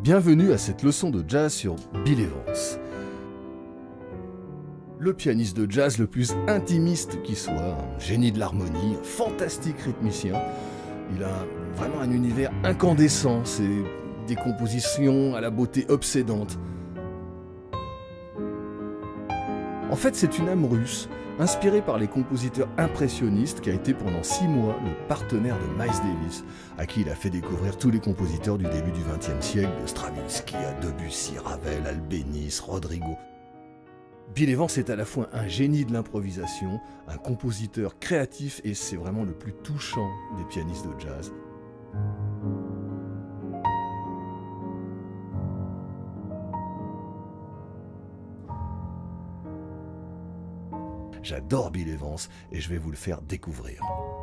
Bienvenue à cette leçon de jazz sur Bill Evans. Le pianiste de jazz le plus intimiste qui soit, un génie de l'harmonie, un fantastique rythmicien. Il a vraiment un univers incandescent, c'est des compositions à la beauté obsédante. En fait, c'est une âme russe, inspirée par les compositeurs impressionnistes, qui a été pendant 6 mois le partenaire de Miles Davis, à qui il a fait découvrir tous les compositeurs du début du XXe siècle, de Stravinsky à Debussy, Ravel, Albéniz, Rodrigo. Bill Evans est à la fois un génie de l'improvisation, un compositeur créatif, et c'est vraiment le plus touchant des pianistes de jazz. J'adore Bill Evans et je vais vous le faire découvrir.